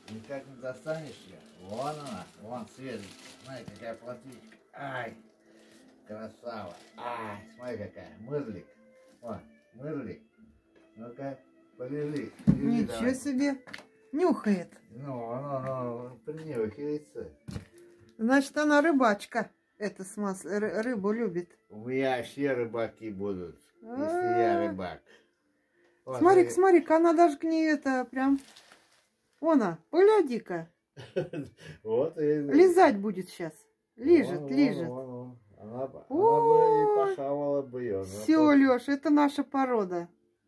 Никак не достанешь ее. Вон она, вон светит. Смотри, какая плотвичка. Ай, красава. Ай, смотри какая. Мырлик. Вон, мырлик. Ну-ка, полежи. Ничего давай. себе. Нюхает. Ну, принюхивается. Значит, она рыбачка. Это рыбу любит. У меня все рыбаки будут, если я рыбак. Вот, Смотри-ка, она даже к ней это прям... Она, погляди-ка. Вот и... Лизать будет сейчас. Лижет. Она бы и похавала бы ее. Все, Леш, это наша порода.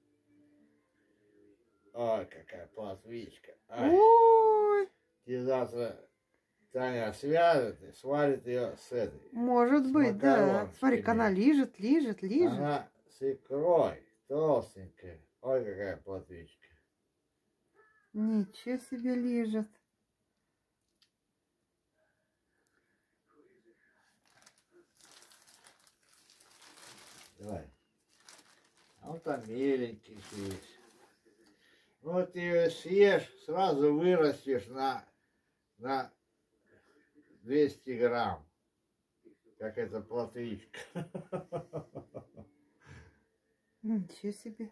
Ой, какая плотвичка. Ой. И завтра Таня свяжет и сварит ее с этой. Может быть, да. Смотри-ка, она лижет. Она с икрой, толстенькая. Ой, какая плотвичка. Ничего себе лижет. Давай. А вот там меленький есть. Ну, ты ее съешь, сразу вырастешь на 200 грамм. Как эта плотвичка. Ничего себе.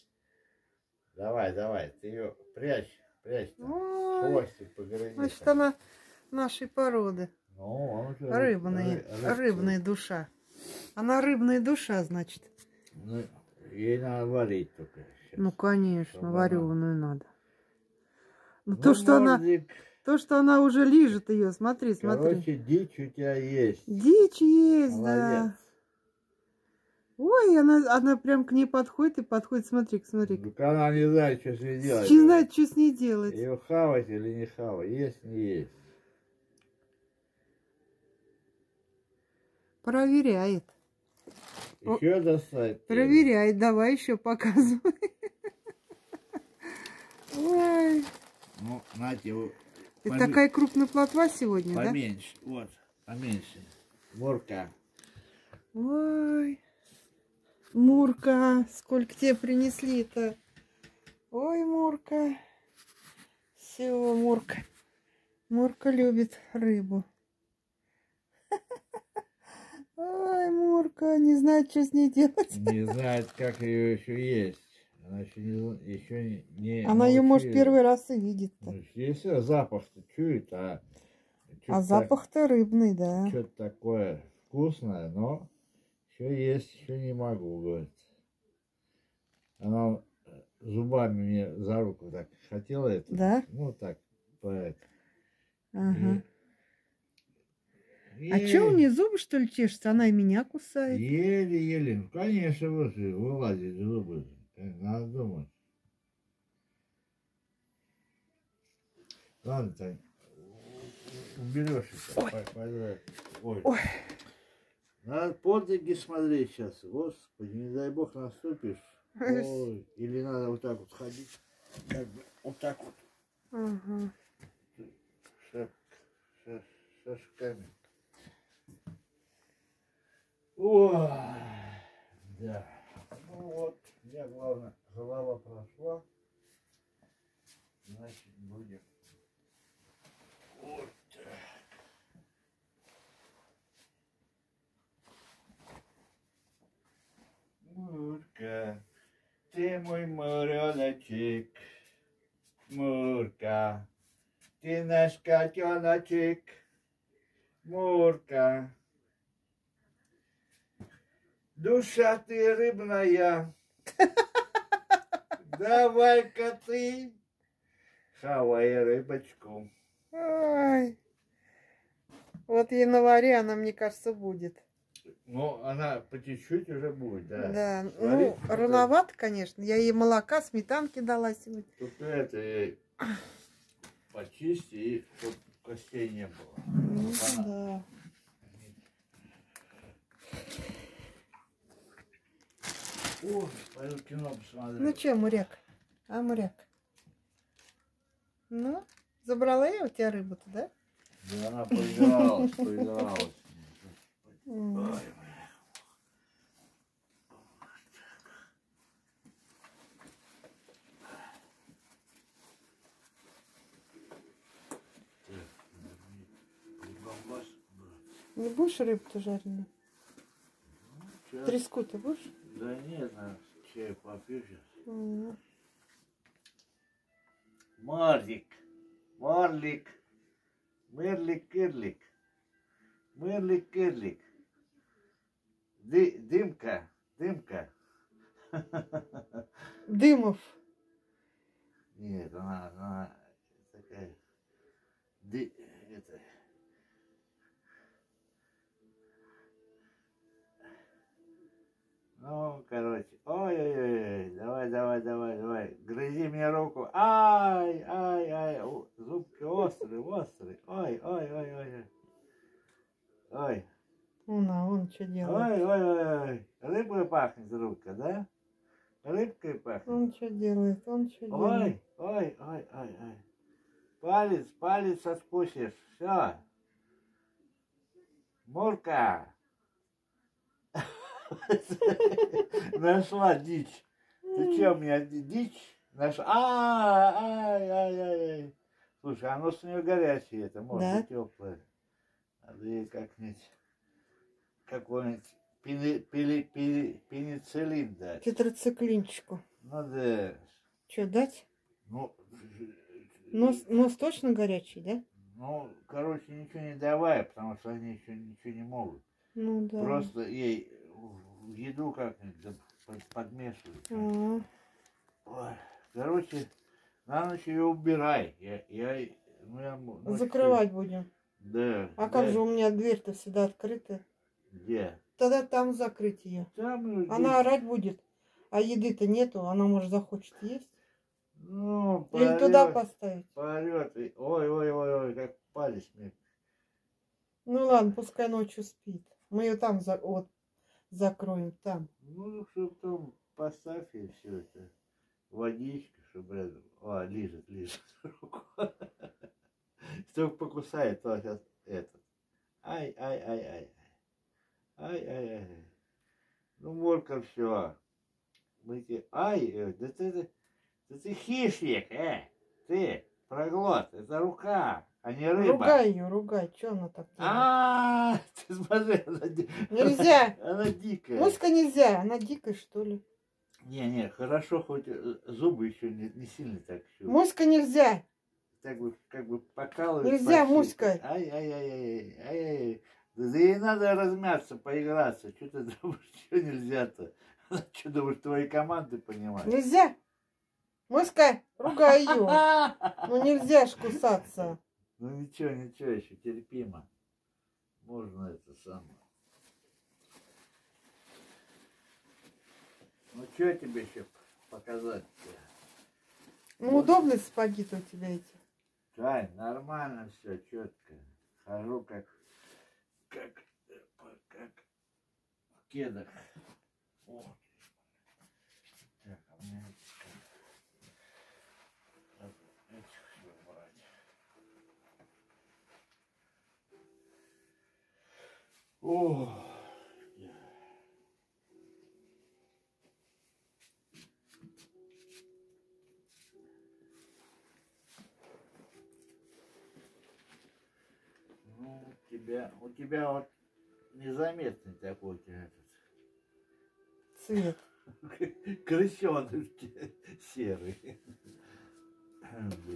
Давай, ты ее прячь там. Хвостик погрызи. Значит, она нашей породы. Ну, Рыбная душа. Она рыбная душа, значит. Ну, ей надо варить только. Сейчас. Ну, конечно, вареную надо. Ну, то, что она уже лижет ее, смотри. Короче, дичь у тебя есть. Дичь есть, молодец. Да. Ой, она прям к ней подходит. Смотри. Так она не знает, что с ней делать. Не знает, что с ней делать. Ее хавать или не хавать, есть, не есть. Проверяет. Еще достать? Проверяет, давай еще показывай. Ой. Ну, нате, Это такая крупная плотва сегодня, поменьше, да? Вот, поменьше. Мурка. Ой. Мурка, сколько тебе принесли-то? Ой, Мурка. Все, Мурка. Мурка любит рыбу. Ой, Мурка, не знает, что с ней делать. Не знает, как ее еще есть. Она еще не Она ее, может, первый раз и видит-то. Если запах-то чует, а запах-то рыбный, да. Что-то такое вкусное, но еще есть, еще не могу, говорит. Она зубами мне за руку так хотела это. Да? Ну, так, поэт. Ага. А что, у нее зубы, что ли, чешутся? Она и меня кусает. Еле-еле. Ну, конечно, вылазит зубы. Надо думать. Ладно, Тань, уберешь это. Ой. Надо под ноги смотреть сейчас. Господи, не дай бог наступишь. Ой. Или надо вот так вот ходить. Как бы вот так вот. Ага. Шажками. Ой, да. Ну вот, у меня главное, голова прошла. Значит, будем. Вот так. Мурка, ты мой муреночек. Мурка, ты наш котеночек. Мурка. Душа ты рыбная, давай-ка ты хавай рыбочку. Ой. Вот ей на варе она, мне кажется, будет. Ну, она по чуть-чуть уже будет, да. Да, сварить, ну, рановато, конечно. Я ей молока, сметанки дала сегодня. Тут это почисти, и чтоб костей не было. Ну, да. О, пойду кино посмотрю. Ну что, Муряк? А, Муряк? Ну, забрала я у тебя рыбу-то, да? Да она поигралась. Ой, Не будешь рыбу-то жареную? Чё? Треску ты будешь? Да нет, на чай попью сейчас. Марлик, Марлик, Мерлик, Кирлик, Мерлик, Кирлик. Дымка, Дымка. Дымов. Нет, она такая, это, ну, короче, ой-ой-ой, давай, грызи мне руку, ай, зубки острые, ой, Он что делает? ой, рыбой пахнет рука, да? Рыбкой пахнет. Он что делает? Ой, палец откусишь, все. Мурка. Нашла дичь. Ты что, у меня дичь нашла? Ай. Слушай, оно с нее горячее, это может Да? быть теплое. Надо ей как-нибудь, какой-нибудь пенициллин дать. Тетрациклинчику. Надо, Что, дать? ну, Нос точно горячий, да? ну, короче, ничего не давай, потому что они еще ничего не могут. Ну да. Просто ей в еду как-нибудь подмешивать. А, Ой, короче, на ночь ее убирай. Ночью- Закрывать будем. Да. А как же у меня дверь-то всегда открыта? Где? Тогда там закрыть ее. Там ее Она орать будет, а еды-то нету, она, может, захочет есть. ну, Или туда поставить. поорет. Ой, как палец мне. Ну ладно, пускай ночью спит. Мы ее там вот закроем, там. Ну, чтобы потом поставь ей все это. Водичка, чтобы рядом. О, лижет руку. Только покусает, то сейчас этот. Ай. Ну, Мурка, все. Да ты хищник, ты, проглот, это рука, а не рыба. Ругай, что она так делает? Ты смотри, Нельзя! она дикая. Муська нельзя, она дикая, что ли? Не, хорошо, хоть зубы еще не сильно так еще. Муська нельзя! Так бы, как бы покалывать. Нельзя, почти. Муська! Ай. Да ей надо размяться, поиграться. Что ты думаешь, что нельзя-то? Что думаешь, твои команды понимают? Нельзя! Муська, ругай ее! Ну нельзя ж кусаться. Ну ничего, еще терпимо. Можно это самое. Ну что тебе еще показать-то? Ну удобные сапоги-то у тебя эти. Тань, нормально все, четко. Хожу как в кедах. О. Так, а мне этих брать. О. Ну, у тебя вот незаметный такой этот Цвет. крысенок серый.